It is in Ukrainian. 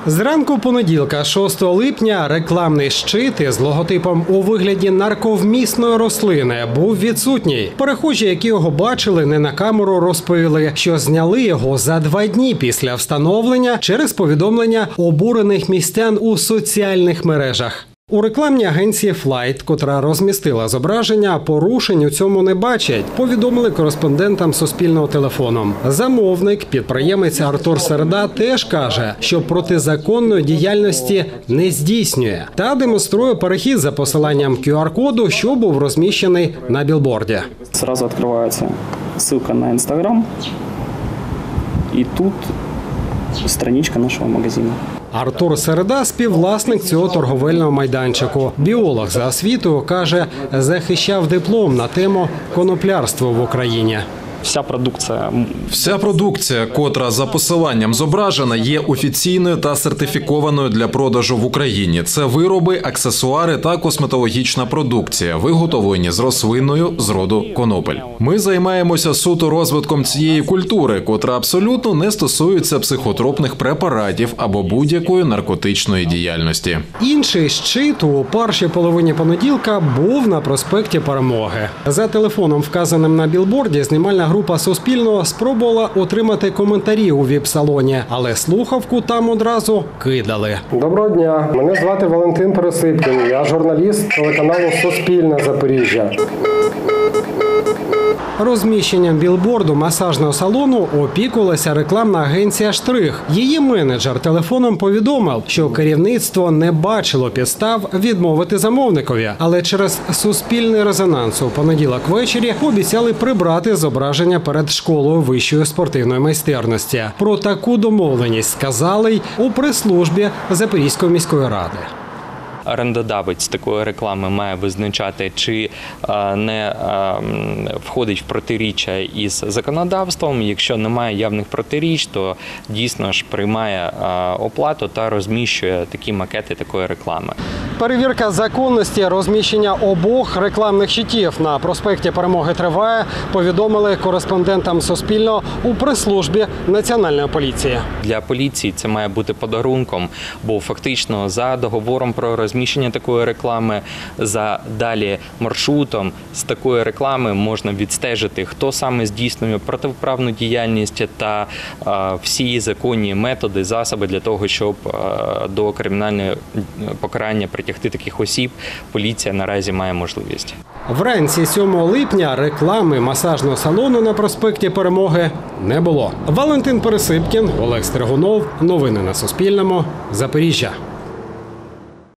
Зранку понеділка, 6 липня, рекламний щит із логотипом у вигляді нарковмісної рослини був відсутній. Перехожі, які його бачили не на камеру, розповіли, що зняли його за 2 дні після встановлення через повідомлення обурених містян у соціальних мережах. У рекламній агенції «Флайт», котра розмістила зображення, порушень у цьому не бачать, повідомили кореспондентам Суспільного телефоном. Замовник, підприємець Артур Середа, теж каже, що протизаконної діяльності не здійснює та демонструє перехід за посиланням QR-коду, що був розміщений на білборді. Сразу відкривається ссылка на Instagram, і тут страничка нашого магазину. Артур Середа – співвласник цього торговельного майданчику. Біолог за освітою, каже, захищав диплом на тему коноплярства в Україні. Вся продукція, котра за посиланням зображена, є офіційною та сертифікованою для продажу в Україні. Це вироби, аксесуари та косметологічна продукція, виготовлені з рослинною з роду конопель. Ми займаємося суто розвитком цієї культури, котра абсолютно не стосується психотропних препаратів або будь-якої наркотичної діяльності. Інший щит у першій половині понеділка був на проспекті Перемоги. За телефоном, вказаним на білборді, знімальна група Суспільного спробувала отримати коментарі у віп-салоні, але слухавку там одразу кидали. Доброго дня, мене звати Валентин Пересипкін, я журналіст телеканалу «Суспільне Запоріжжя». Розміщенням білборду масажного салону опікувалася рекламна агенція «Штрих». Її менеджер телефоном повідомив, що керівництво не бачило підстав відмовити замовникові, але через суспільний резонанс у понеділок ввечері обіцяли прибрати зображення перед школою вищої спортивної майстерності. Про таку домовленість сказали й у прес-службі Запорізької міської ради. Орендодавець такої реклами має визначати, чи не входить в протиріччя із законодавством. Якщо немає явних протиріч, то дійсно ж приймає оплату та розміщує такі макети такої реклами. Перевірка законності розміщення обох рекламних щитів на проспекті Перемоги триває, повідомили кореспондентам Суспільного у прес-службі Національної поліції. Для поліції це має бути подарунком, бо фактично за договором про розміщення такої реклами, за далі маршрутом з такої реклами можна відстежити, хто саме здійснює протиправну діяльність та всі законні методи, засоби для того, щоб до кримінального покарання притягти таких осіб, поліція наразі має можливість. Вранці 7 липня реклами масажного салону на проспекті Перемоги не було. Валентин Пересипкін, Олег Стригунов. Новини на Суспільному. Запоріжжя.